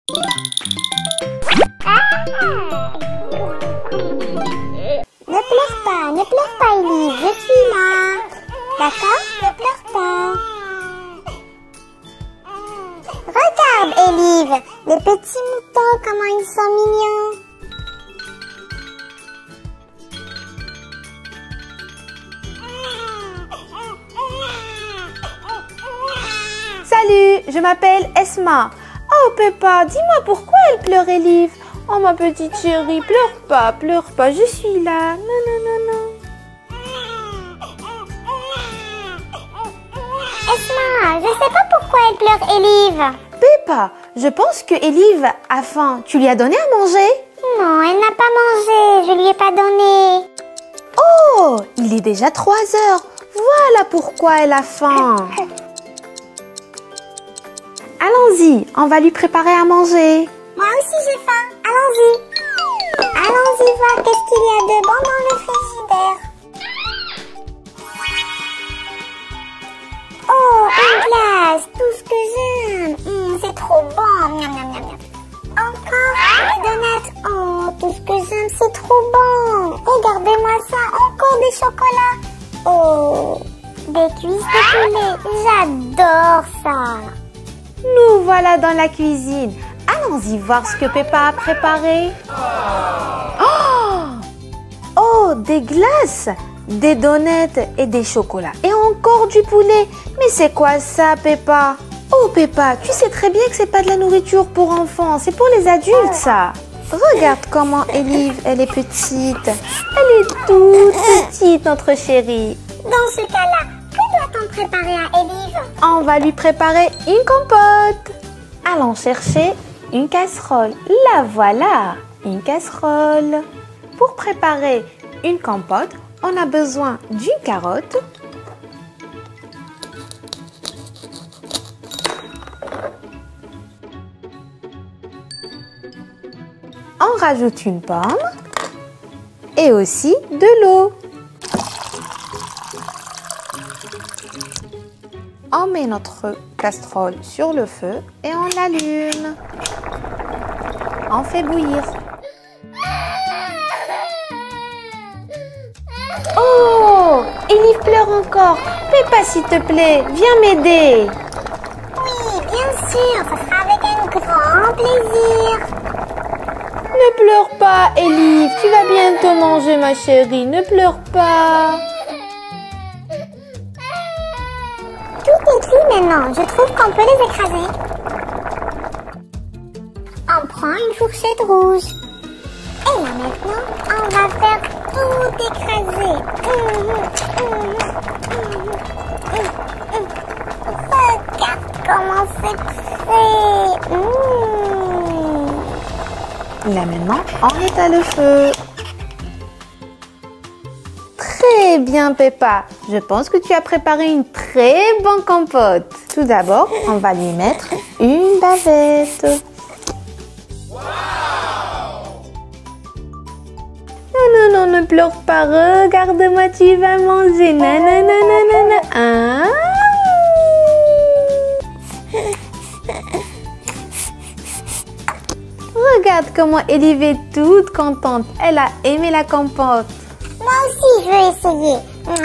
Ne pleure pas, Élise, je suis là. D'accord? Ne pleure pas. Regarde, Élise, les petits moutons, comment ils sont mignons. Salut, je m'appelle Esma. Oh Peppa, dis-moi pourquoi elle pleure, Élise? Oh ma petite chérie, pleure pas, je suis là. Non, non, non, non. Esma, je sais pas pourquoi elle pleure, Élise. Peppa, je pense que Élise a faim. Tu lui as donné à manger? Non, elle n'a pas mangé, je lui ai pas donné. Oh, il est déjà 3 heures. Voilà pourquoi elle a faim. Allons-y, on va lui préparer à manger. Moi aussi j'ai faim, allons-y. Allons-y voir qu'est-ce qu'il y a de bon dans le frigidaire. Oh, une glace, tout ce que j'aime. C'est trop bon. Miam, miam, miam, miam. Encore des donuts. Oh, tout ce que j'aime, c'est trop bon. Regardez-moi ça, encore des chocolats. Oh, des cuisses de poulet. J'adore ça. Nous voilà dans la cuisine. Allons-y voir ce que Peppa a préparé. Oh, des glaces, des donuts et des chocolats. Et encore du poulet. Mais c'est quoi ça, Peppa? Oh, Peppa, tu sais très bien que c'est pas de la nourriture pour enfants. C'est pour les adultes, ça. Regarde comment Élise, elle est petite. Elle est toute petite, notre chérie. Dans ce cas-là, que doit-on préparer à Élise? On va lui préparer une compote. Allons chercher une casserole. La voilà, une casserole. Pour préparer une compote, on a besoin d'une carotte, on rajoute une pomme et aussi de l'eau. On met notre casserole sur le feu et on l'allume. On fait bouillir. Oh, Élise pleure encore. Peppa, s'il te plaît, viens m'aider. Oui, bien sûr, ça sera avec un grand plaisir. Ne pleure pas, Élise. Tu vas bientôt manger, ma chérie. Ne pleure pas. Tout est cuit maintenant. Je trouve qu'on peut les écraser. On prend une fourchette rouge. Et là maintenant, on va faire tout écraser. Regarde comment c'est prêt. Là maintenant, on éteint le feu. Très bien, Peppa. Je pense que tu as préparé une très bonne compote. Tout d'abord, on va lui mettre une bavette. Non, non, non, ne pleure pas. Regarde-moi, tu vas manger. Nanana. Ah. Regarde comment Élise est toute contente. Elle a aimé la compote. Moi aussi, je vais essayer.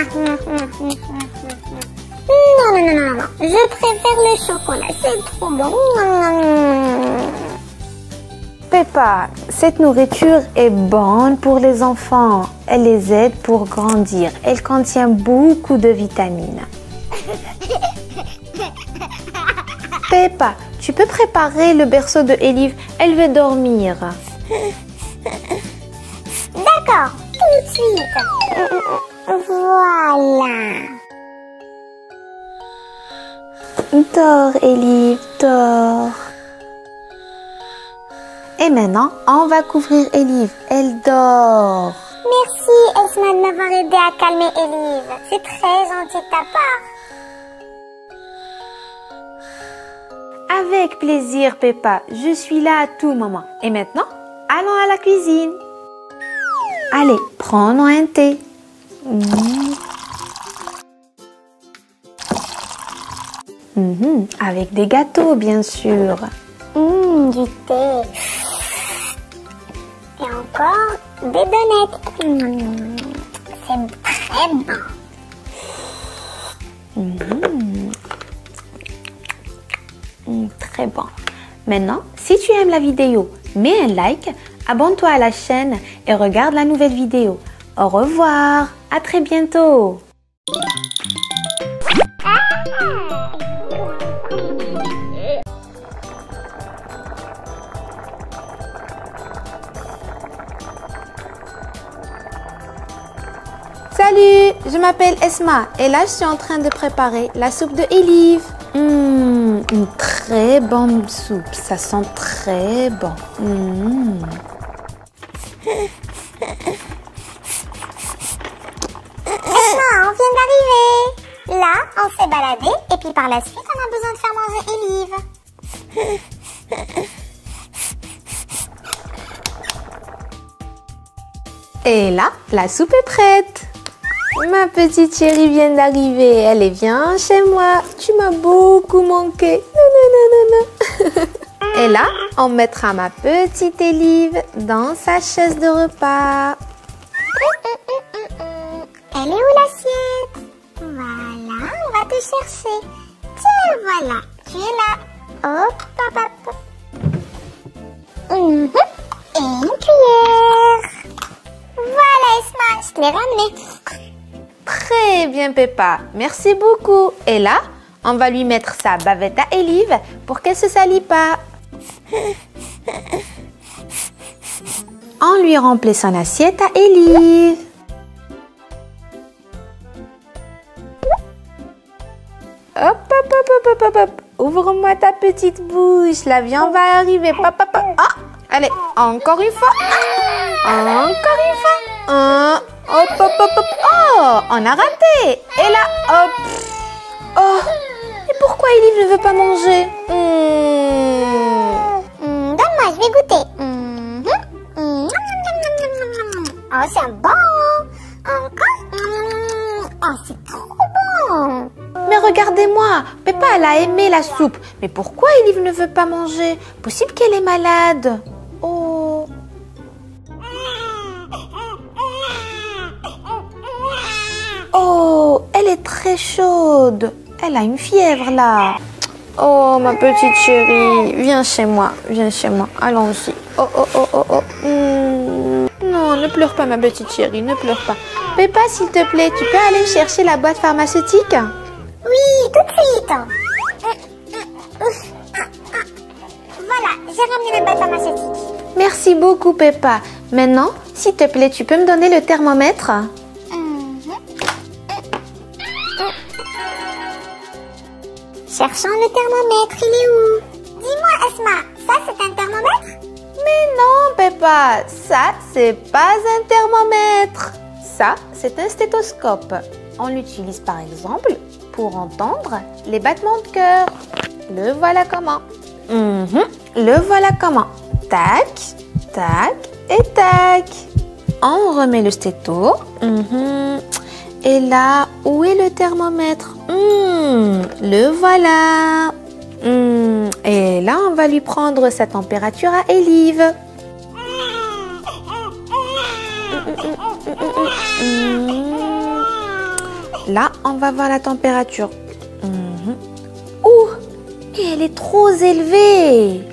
Non. Je préfère le chocolat. C'est trop bon. Peppa, cette nourriture est bonne pour les enfants. Elle les aide pour grandir. Elle contient beaucoup de vitamines. Peppa, tu peux préparer le berceau de Élise. Elle veut dormir. D'accord, tout de suite. Voilà. Dors, Élise, dors. Et maintenant, on va couvrir Élise. Elle dort. Merci, Esma, de m'avoir aidé à calmer Élise. C'est très gentil de ta part. Avec plaisir, Peppa. Je suis là à tout moment. Et maintenant, allons à la cuisine. Allez, prenons un thé. Avec des gâteaux, bien sûr. du thé. Et encore des donuts. C'est très bon. Très bon. Maintenant, si tu aimes la vidéo, mets un like, abonne-toi à la chaîne et regarde la nouvelle vidéo. Au revoir, à très bientôt. Salut, je m'appelle Esma et là je suis en train de préparer la soupe de Elif. Une très bonne soupe, ça sent très bon. Esma, on vient d'arriver. Là, on s'est baladé et puis par la suite, on a besoin de faire manger Elif. Et là, la soupe est prête. Ma petite chérie vient d'arriver. Elle est bien chez moi. Tu m'as beaucoup manqué. Et là, on mettra ma petite Elif dans sa chaise de repas. Elle est où l'assiette? Voilà, on va te chercher. Tiens, voilà, tu es là. Hop, hop, hop. Et une cuillère. Voilà, Esma, je te l'ai ramené. Très bien, Peppa. Merci beaucoup. Et là, on va lui mettre sa bavette à Elif pour qu'elle ne se salit pas. On lui remplit son assiette à Elif. Hop, hop, hop, hop, hop, hop. Ouvre-moi ta petite bouche. La viande va arriver. Pop, pop, pop. Ah, allez, encore une fois. Encore une fois. Hop, hop, hop, hop. Oh, on a raté. Et là, hop. Oh, et pourquoi Elif ne veut pas manger? Donne-moi, je vais goûter. Oh, c'est bon. Encore. Oh, c'est trop bon. Mais regardez-moi, Peppa, elle a aimé la soupe. Mais pourquoi Elif ne veut pas manger? Possible qu'elle est malade. Oh. Oh, elle est très chaude. Elle a une fièvre là. Oh, ma petite chérie, viens chez moi, allons-y. Oh, oh, oh, oh, oh. Non, ne pleure pas, ma petite chérie, ne pleure pas. Peppa, s'il te plaît, tu peux aller me chercher la boîte pharmaceutique? Oui, tout de suite. Voilà, j'ai ramené la boîte pharmaceutique. Merci beaucoup, Peppa. Maintenant, s'il te plaît, tu peux me donner le thermomètre? Cherchons le thermomètre, il est où? Dis-moi, Esma, ça c'est un thermomètre? Mais non, Peppa, ça c'est pas un thermomètre. Ça, c'est un stéthoscope. On l'utilise par exemple pour entendre les battements de cœur. Le voilà comment. Le voilà comment. Tac, tac et tac. On remet le stéto. Et là, où est le thermomètre? Le voilà. Et là, on va lui prendre sa température à Elif. Là, on va voir la température. Ouh, mais elle est trop élevée.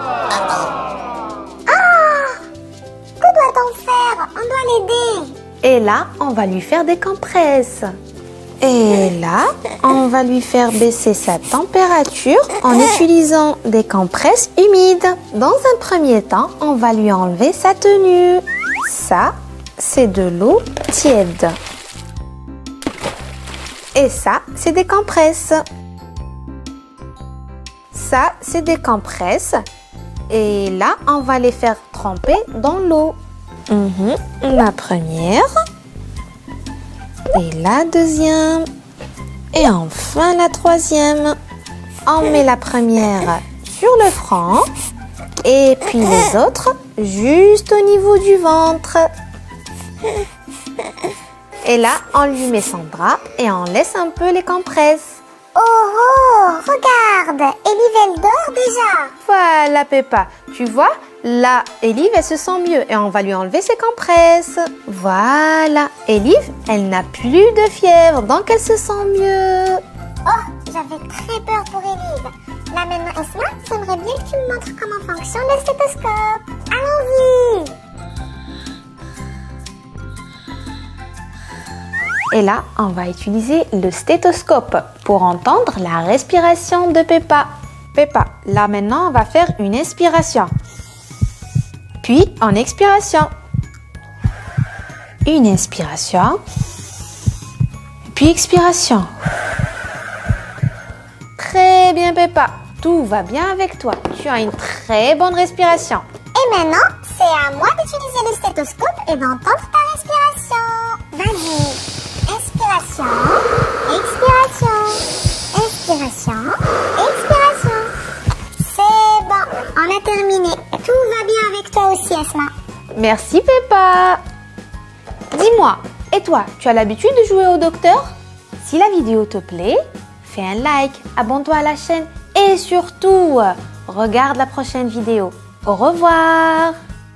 Que doit-on faire? On doit l'aider. Et là, on va lui faire des compresses. Et là, on va lui faire baisser sa température en utilisant des compresses humides. Dans un premier temps, on va lui enlever sa tenue. Ça, c'est de l'eau tiède. Et ça, c'est des compresses. Ça, c'est des compresses. Et là, on va les faire tremper dans l'eau. La première. Et la deuxième. Et enfin la troisième. On met la première sur le front. Et puis les autres juste au niveau du ventre. Et là, on lui met son drap et on laisse un peu les compresses. Oh oh, regarde, Elive elle dort déjà. Voilà Peppa, tu vois, là, Elive, elle se sent mieux et on va lui enlever ses compresses. Voilà, Elive, elle n'a plus de fièvre, donc elle se sent mieux. Oh, j'avais très peur pour Elive. Là maintenant, Esma, j'aimerais bien que tu me montres comment fonctionne le stéthoscope. Allons-y. Et là, on va utiliser le stéthoscope pour entendre la respiration de Peppa. Peppa, là maintenant, on va faire une inspiration. Puis en expiration. Une inspiration. Puis expiration. Très bien Peppa, tout va bien avec toi. Tu as une très bonne respiration. Et maintenant, c'est à moi d'utiliser le stéthoscope et d'entendre ta respiration. Vas-y. Inspiration, expiration, inspiration, expiration. C'est bon, on a terminé. Tout va bien avec toi aussi, Esma. Merci Peppa. Dis-moi, et toi, tu as l'habitude de jouer au docteur? Si la vidéo te plaît, fais un like, abonne-toi à la chaîne et surtout, regarde la prochaine vidéo. Au revoir.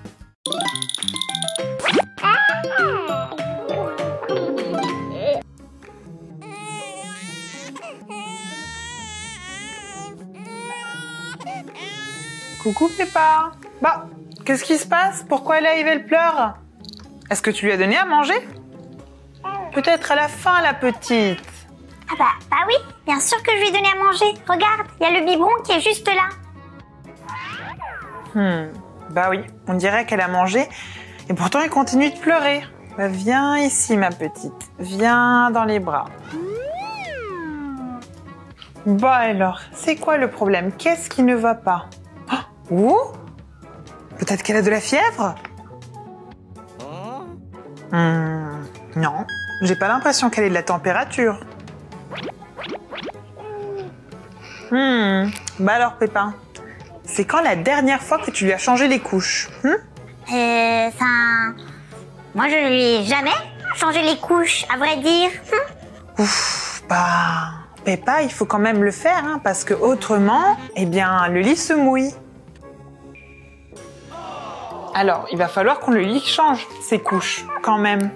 Coucou Peppa. Bah, qu'est-ce qui se passe? Pourquoi Elive elle pleure? Est-ce que tu lui as donné à manger? Peut-être à la fin, la petite. Ah bah oui, bien sûr que je lui ai donné à manger. Regarde, il y a le biberon qui est juste là. Bah oui, on dirait qu'elle a mangé et pourtant elle continue de pleurer. Bah, viens ici ma petite, viens dans les bras. Bah alors, c'est quoi le problème? Qu'est-ce qui ne va pas? Oh, peut-être qu'elle a de la fièvre? Non, j'ai pas l'impression qu'elle ait de la température. Bah alors Pépin, c'est quand la dernière fois que tu lui as changé les couches? Moi je lui ai jamais changé les couches, à vrai dire. Ouf, bah Peppa, il faut quand même le faire, hein, parce que autrement, eh bien, le lit se mouille. Alors, il va falloir qu'on le lit change ses couches, quand même.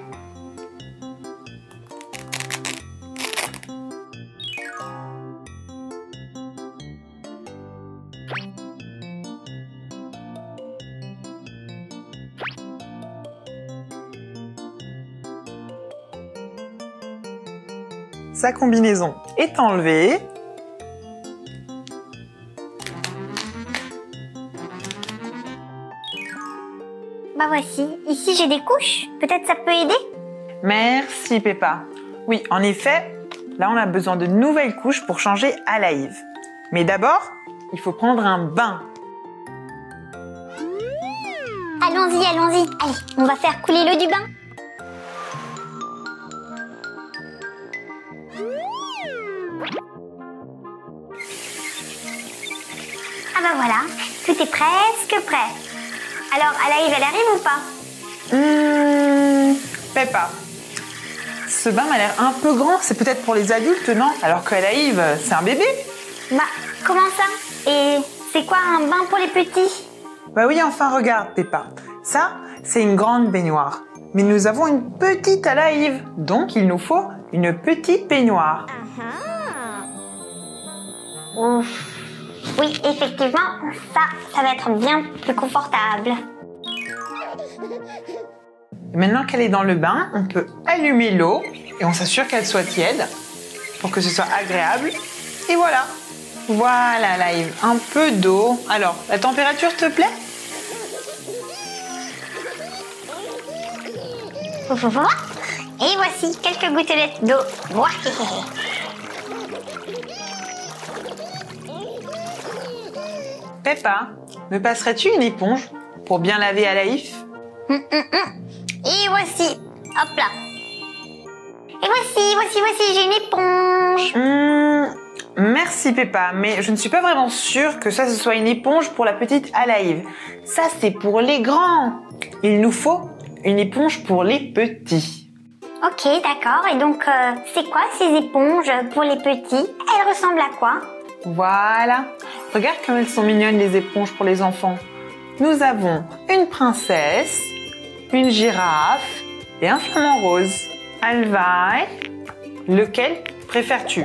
Sa combinaison est enlevée. Bah voici, ici j'ai des couches. Peut-être ça peut aider? Merci Peppa. Oui, en effet, là on a besoin de nouvelles couches pour changer à Elive. Mais d'abord, il faut prendre un bain. Allons-y, allons-y. Allez, on va faire couler l'eau du bain. Ah bah voilà, tout est presque prêt. Alors, Elive, elle arrive ou pas? Peppa, ce bain m'a l'air un peu grand. C'est peut-être pour les adultes, non? Alors que Elive, c'est un bébé. Bah, comment ça? Et c'est quoi un bain pour les petits? Bah oui, enfin regarde Peppa. Ça, c'est une grande baignoire. Mais nous avons une petite Elive. Donc, il nous faut une petite baignoire. Ouf. Oui, effectivement, ça va être bien plus confortable. Et maintenant qu'elle est dans le bain, on peut allumer l'eau et on s'assure qu'elle soit tiède pour que ce soit agréable. Et voilà. Voilà, Elive, un peu d'eau. Alors, la température te plaît? Et voici quelques gouttelettes d'eau. Peppa, me passerais-tu une éponge pour bien laver Elive? Et voici, hop là. Et voici, j'ai une éponge. Merci Peppa, mais je ne suis pas vraiment sûre que ça ce soit une éponge pour la petite Elive. Ça c'est pour les grands. Il nous faut une éponge pour les petits. Ok, d'accord. Et donc, c'est quoi ces éponges pour les petits? Elles ressemblent à quoi? Voilà. Regarde comme elles sont mignonnes les éponges pour les enfants. Nous avons une princesse, une girafe et un flamant rose. Alvaï, lequel préfères-tu?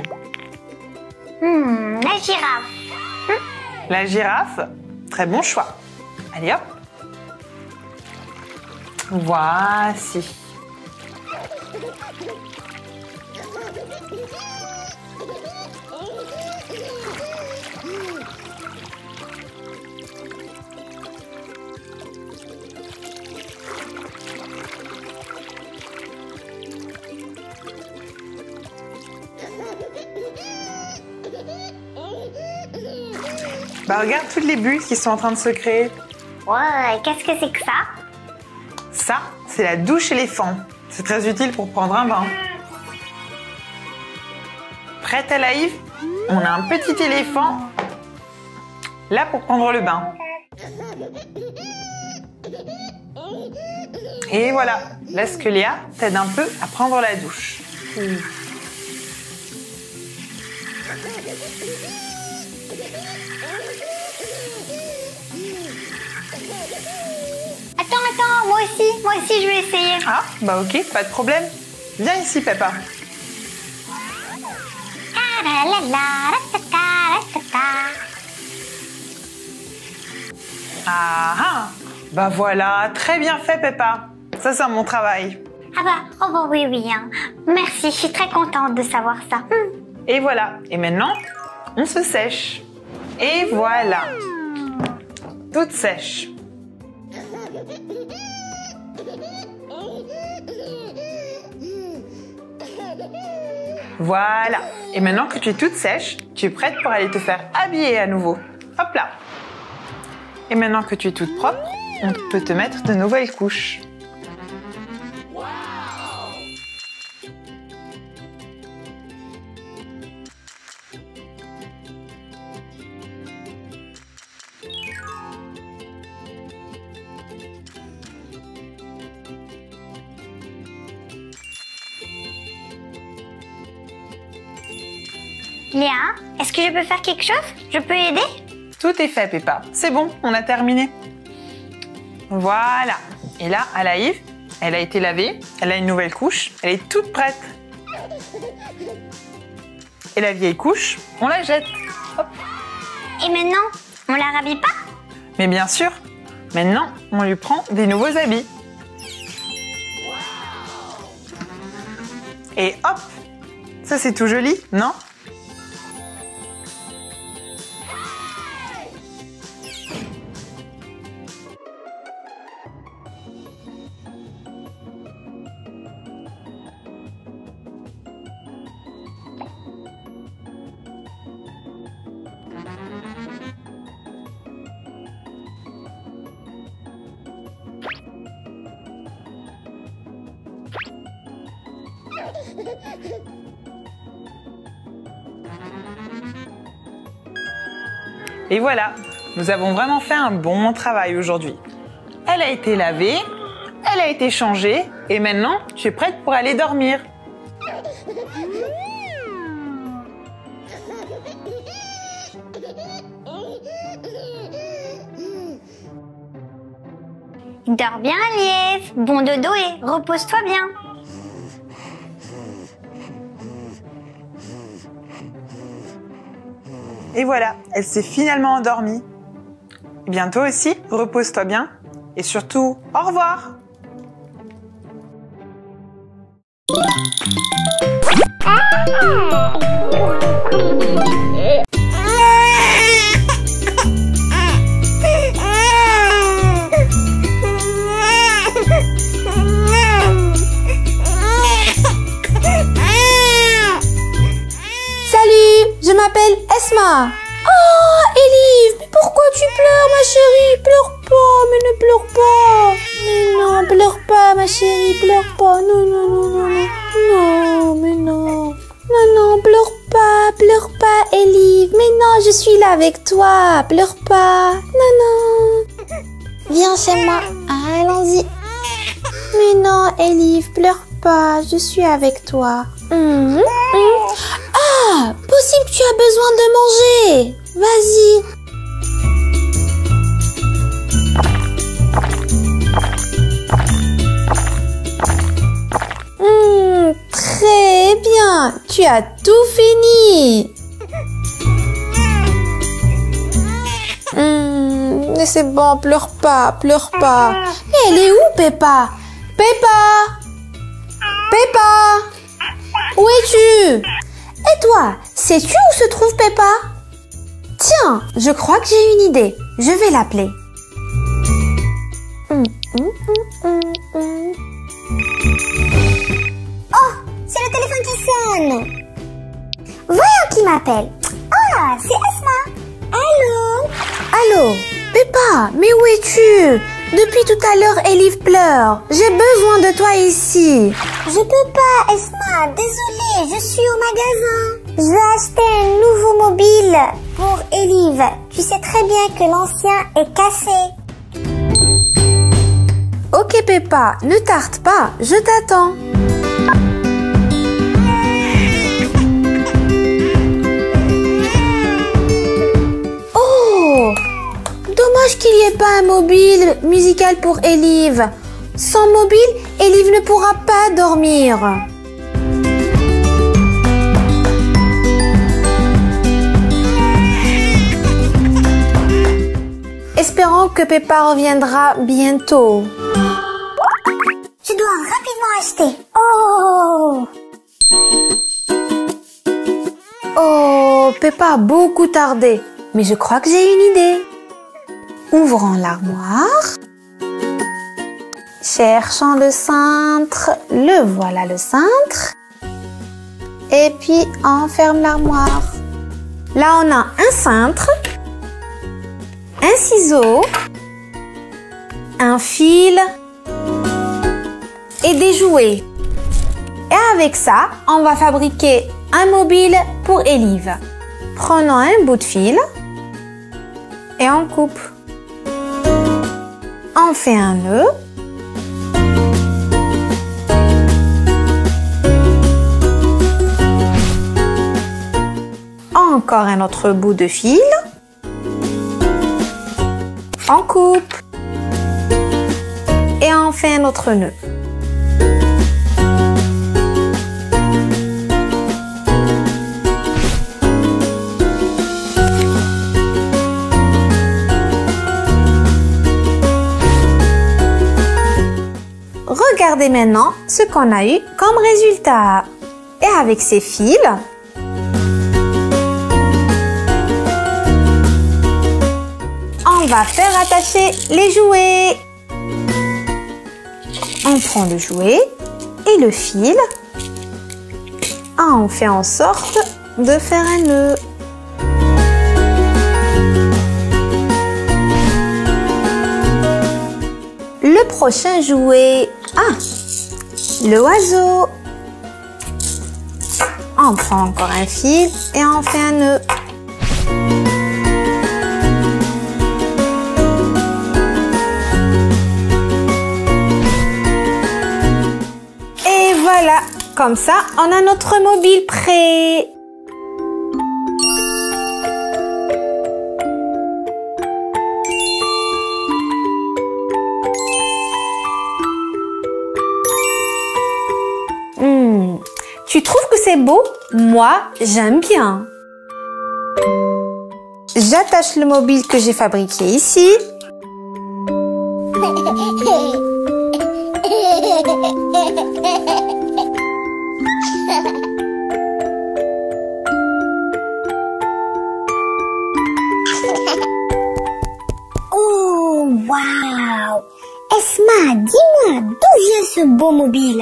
La girafe. La girafe, très bon choix. Allez hop. Voici. Bah regarde toutes les bulles qui sont en train de se créer. Ouais, qu'est-ce que c'est que ça? Ça, c'est la douche éléphant. C'est très utile pour prendre un bain. Prête à Laïve? On a un petit éléphant là pour prendre le bain. Et voilà, laisse que Léa t'aide un peu à prendre la douche. Attends, moi aussi je vais essayer. Ah, bah ok, pas de problème. Viens ici, Peppa. Ah ah, bah voilà, très bien fait, Peppa. Ça, c'est mon travail. Ah bah, oui, hein. Merci, je suis très contente de savoir ça. Et voilà, et maintenant, on se sèche. Et voilà, toute sèche. Voilà, et maintenant que tu es toute sèche, tu es prête pour aller te faire habiller à nouveau. Hop là. Et maintenant que tu es toute propre, on peut te mettre de nouvelles couches. Léa, est-ce que je peux faire quelque chose? Je peux aider? Tout est fait, Peppa. C'est bon, on a terminé. Voilà. Et là, Alaïve, elle a été lavée, elle a une nouvelle couche, elle est toute prête. Et la vieille couche, on la jette. Hop. Et maintenant, on la rhabille pas? Mais bien sûr, maintenant, on lui prend des nouveaux habits. Et hop, ça c'est tout joli, non? Et voilà, nous avons vraiment fait un bon travail aujourd'hui. Elle a été lavée, elle a été changée et maintenant tu es prête pour aller dormir. Dors bien, Aliève. Bon dodo et repose-toi bien. Et voilà, elle s'est finalement endormie. Et bien toi aussi, repose-toi bien. Et surtout, au revoir! Salut, je m'appelle Esma. Oh, Elif, mais pourquoi tu pleures, ma chérie? Pleure pas, mais ne pleure pas. Mais non, pleure pas, ma chérie, pleure pas. Non, non, non, non, non. Non, mais non. Non, non, pleure pas, Elif. Mais non, je suis là avec toi. Pleure pas. Non, non. Viens chez moi. Allons-y. Mais non, Elif, pleure pas. Peppa, je suis avec toi. Ah, possible que tu as besoin de manger. Vas-y. Très bien, tu as tout fini. Mais c'est bon, pleure pas, pleure pas. Mais elle est où, Peppa? Peppa! Peppa! Où es-tu? Et toi, sais-tu où se trouve Peppa? Tiens, je crois que j'ai une idée. Je vais l'appeler. Oh, c'est le téléphone qui sonne. Voyons qui m'appelle. Ah, c'est Asma. Allô? Allô? Peppa, mais où es-tu? Depuis tout à l'heure, Elif pleure. J'ai besoin de toi ici. Je peux pas, Esma. Désolée, je suis au magasin. Je vais acheter un nouveau mobile pour Elive. Tu sais très bien que l'ancien est cassé. Ok, Peppa, ne tarde pas. Je t'attends. Oh! Dommage qu'il n'y ait pas un mobile musical pour Elive. Sans mobile, Elive ne pourra pas dormir. Espérons que Peppa reviendra bientôt. Je dois rapidement acheter. Oh! Oh, Peppa a beaucoup tardé. Mais je crois que j'ai une idée. Ouvrons l'armoire. Cherchons le cintre. Le voilà le cintre. Et puis on ferme l'armoire. Là on a un cintre, un ciseau, un fil et des jouets. Et avec ça, on va fabriquer un mobile pour Elive. Prenons un bout de fil et on coupe. On fait un nœud. Encore un autre bout de fil. On coupe. Et on fait un autre nœud. Regardez maintenant ce qu'on a eu comme résultat. Et avec ces fils, on va faire attacher les jouets. On prend le jouet et le fil. On fait en sorte de faire un nœud. Le prochain jouet. Ah, le oiseau. On prend encore un fil et on fait un nœud. Et voilà, comme ça, on a notre mobile prêt. Tu trouves que c'est beau? Moi, j'aime bien. J'attache le mobile que j'ai fabriqué ici. Oh, waouh! Esma, dis-moi, d'où vient ce beau mobile?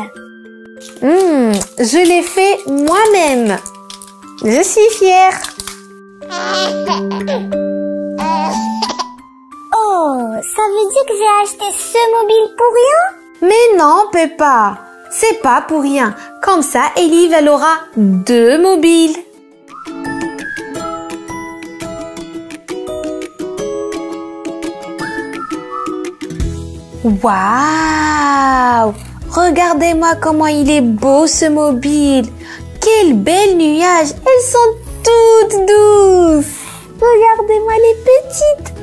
Je l'ai fait moi-même. Je suis fière. Oh, ça veut dire que j'ai acheté ce mobile pour rien? Mais non, Peppa, c'est pas pour rien. Comme ça, Elive, elle aura 2 mobiles. Waouh! Regardez-moi comment il est beau ce mobile. Quels belles nuages. Elles sont toutes douces. Regardez-moi les petites.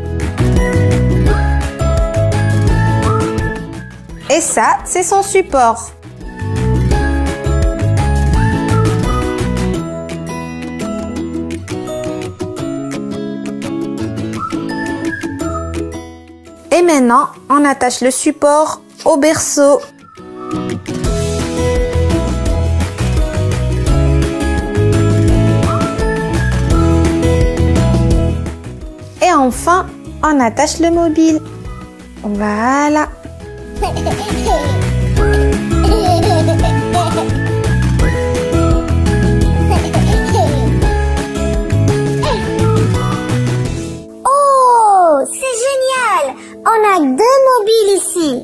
Et ça, c'est son support. Et maintenant, on attache le support au berceau. Et enfin, on attache le mobile. Voilà. Oh, c'est génial! On a 2 mobiles ici.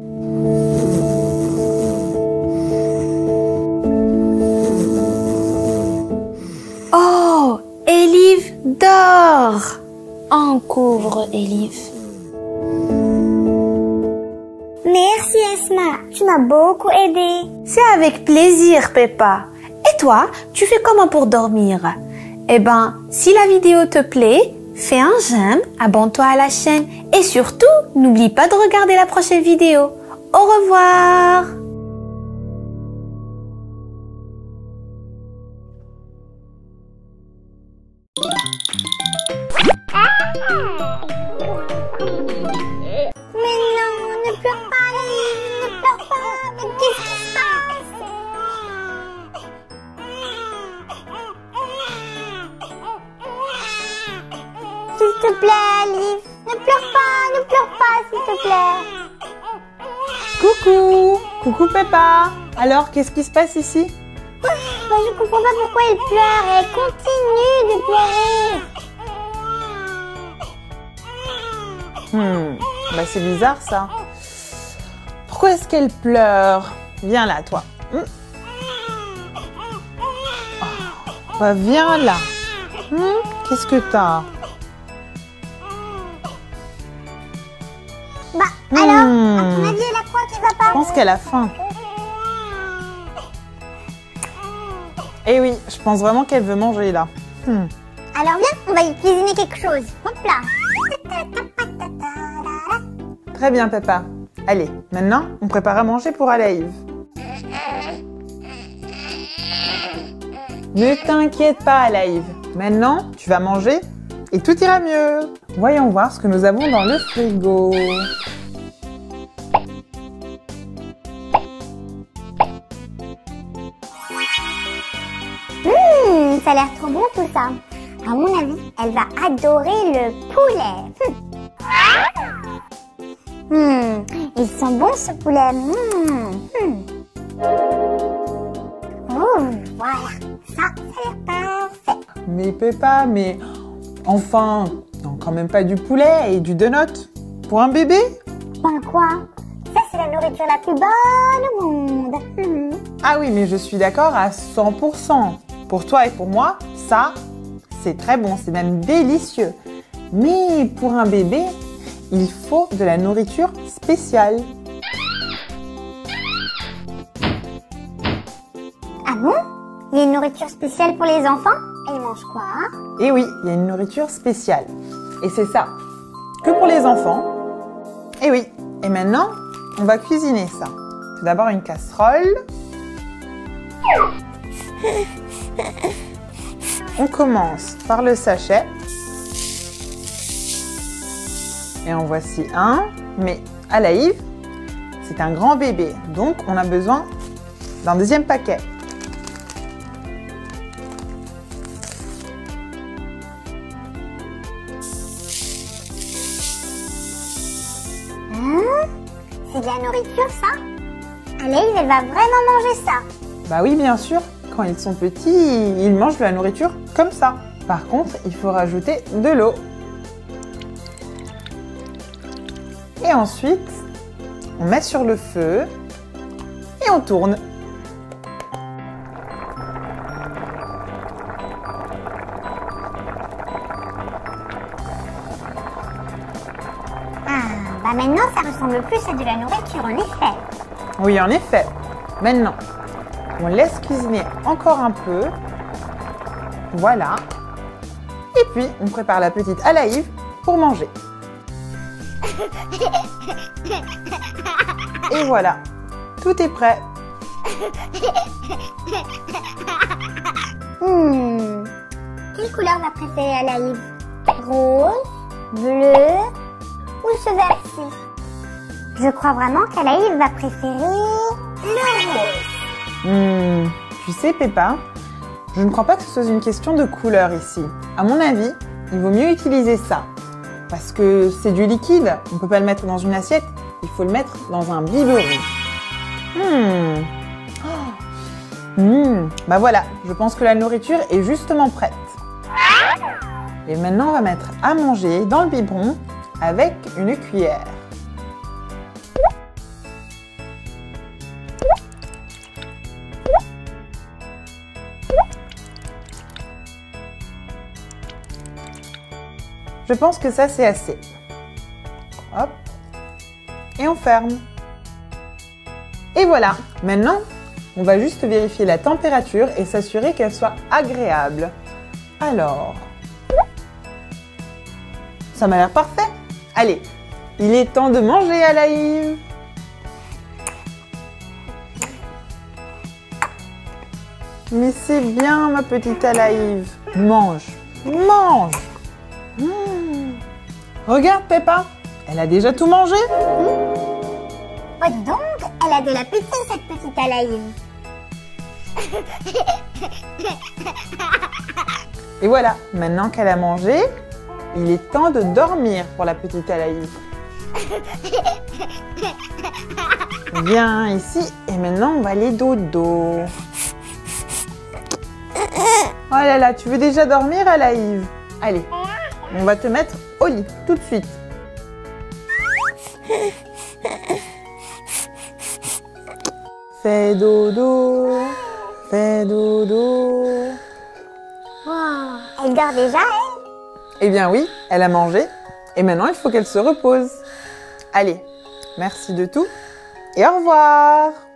Oh, Elif dort. On couvre Elif. Merci Asma, tu m'as beaucoup aidé. C'est avec plaisir, Peppa. Et toi, tu fais comment pour dormir? Eh ben, si la vidéo te plaît, fais un j'aime, abonne-toi à la chaîne et surtout, n'oublie pas de regarder la prochaine vidéo. Au revoir! Mais non, ne pleure pas, Lily, ne pleure pas. Mais qu'est-ce qui se passe? S'il te plaît, Liv, ne pleure pas, s'il te plaît. Coucou! Coucou Peppa! Alors, qu'est-ce qui se passe ici? Bah, je comprends pas pourquoi elle pleure et elle continue de pleurer. Bah c'est bizarre ça. Pourquoi est-ce qu'elle pleure? Viens là, toi. Oh, bah viens là. Qu'est-ce que t'as? Bah, alors, à ton avis, elle a quoi qui va Je pas? pense qu'elle a faim. Eh oui, je pense vraiment qu'elle veut manger là. Alors viens, on va y cuisiner quelque chose. Hop là. Très bien, Peppa. Allez, maintenant, on prépare à manger pour Alaïv. Ne t'inquiète pas, Alaïv. Maintenant, tu vas manger et tout ira mieux. Voyons voir ce que nous avons dans le frigo. Ça a l'air trop bon tout ça. À mon avis, elle va adorer le poulet. Il sent bon ce poulet. Oh, voilà. Ça a l'air parfait. Mais Peppa, mais enfin, non, quand même pas du poulet et du donut pour un bébé? Ben quoi? Ça, c'est la nourriture la plus bonne au monde. Ah oui, mais je suis d'accord à 100%. Pour toi et pour moi, ça, c'est très bon, c'est même délicieux. Mais pour un bébé, il faut de la nourriture spéciale. Ah bon? Il y a une nourriture spéciale pour les enfants? Et ils mangent quoi? Et oui, il y a une nourriture spéciale. Et c'est ça, que pour les enfants. Et oui, et maintenant, on va cuisiner ça. Tout d'abord une casserole. On commence par le sachet. Et en voici un. Mais Alaïv, c'est un grand bébé. Donc, on a besoin d'un deuxième paquet. C'est de la nourriture, ça? Alaïv, elle va vraiment manger ça. Bah oui, bien sûr. Quand ils sont petits, ils mangent de la nourriture comme ça. Par contre, il faut rajouter de l'eau. Et ensuite, on met sur le feu et on tourne. Ah, bah maintenant, ça ressemble plus à de la nourriture, en effet. Oui, en effet. Maintenant, on laisse cuisiner encore un peu. Voilà. Et puis, on prépare la petite Alaïv pour manger. Et voilà, tout est prêt. Quelle couleur va préférer Alaïv? Rose, bleu ou ce vert-ci? Je crois vraiment qu'Alaïv va préférer le rose. Tu sais, Peppa, je ne crois pas que ce soit une question de couleur ici. À mon avis, il vaut mieux utiliser ça. Parce que c'est du liquide, on ne peut pas le mettre dans une assiette, il faut le mettre dans un biberon. Bah voilà, je pense que la nourriture est justement prête. Et maintenant, on va mettre à manger dans le biberon avec une cuillère. Je pense que ça, c'est assez. Hop. Et on ferme. Et voilà. Maintenant, on va juste vérifier la température et s'assurer qu'elle soit agréable. Alors, ça m'a l'air parfait. Allez, il est temps de manger, Alaïv. Mais c'est bien, ma petite Alaïv. Mange, mange. Regarde, Peppa, elle a déjà tout mangé. Oh donc, elle a de l'appétit, cette petite Alaïv. Et voilà, maintenant qu'elle a mangé, il est temps de dormir pour la petite Alaïv. Viens ici et maintenant on va aller dodo. Oh là là, tu veux déjà dormir, Alaïv? Allez, on va te mettre au lit tout de suite. Fais dodo, fais dodo. Wow, elle dort déjà, elle? Eh bien oui, elle a mangé et maintenant il faut qu'elle se repose. Allez, merci de tout et au revoir.